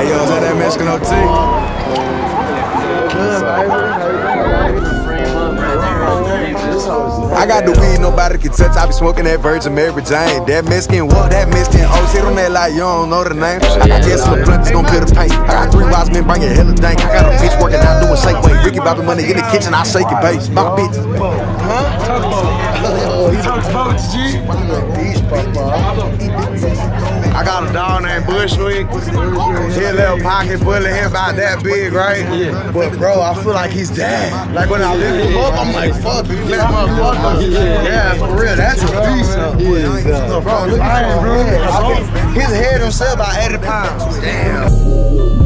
Hey, yo, is that Mexican OT? I got the weed nobody can touch. I be smoking that Virgin Mary Jane. That Mexican what? That Mexican O. Sit on that like you don't know the name. I got just some blunt that's gon' peel the paint. I got 3 wise men bringing hella dank. I got a bitch working out doing shake weight. Ricky Bobby money in the kitchen, I shake it base. My bitch. I got a dog named Bushwick. He a little pocket bully, him about that big, right? Yeah. But bro, I feel like he's dead. Like when I lift him up, I'm like, fuck, you fat motherfucker. Yeah, for real, that's a beast. Bro, look at him, bro. His head himself about 80 pounds. Damn.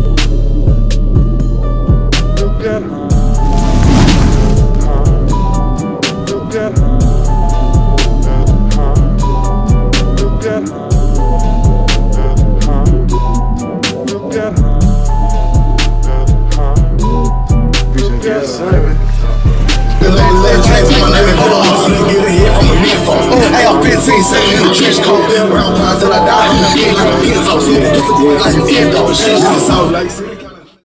Hey, I'm 15, sitting in the trench coat. Brown pies till I die. I'm like a pins on. Like an end, though. Shit, it's all like.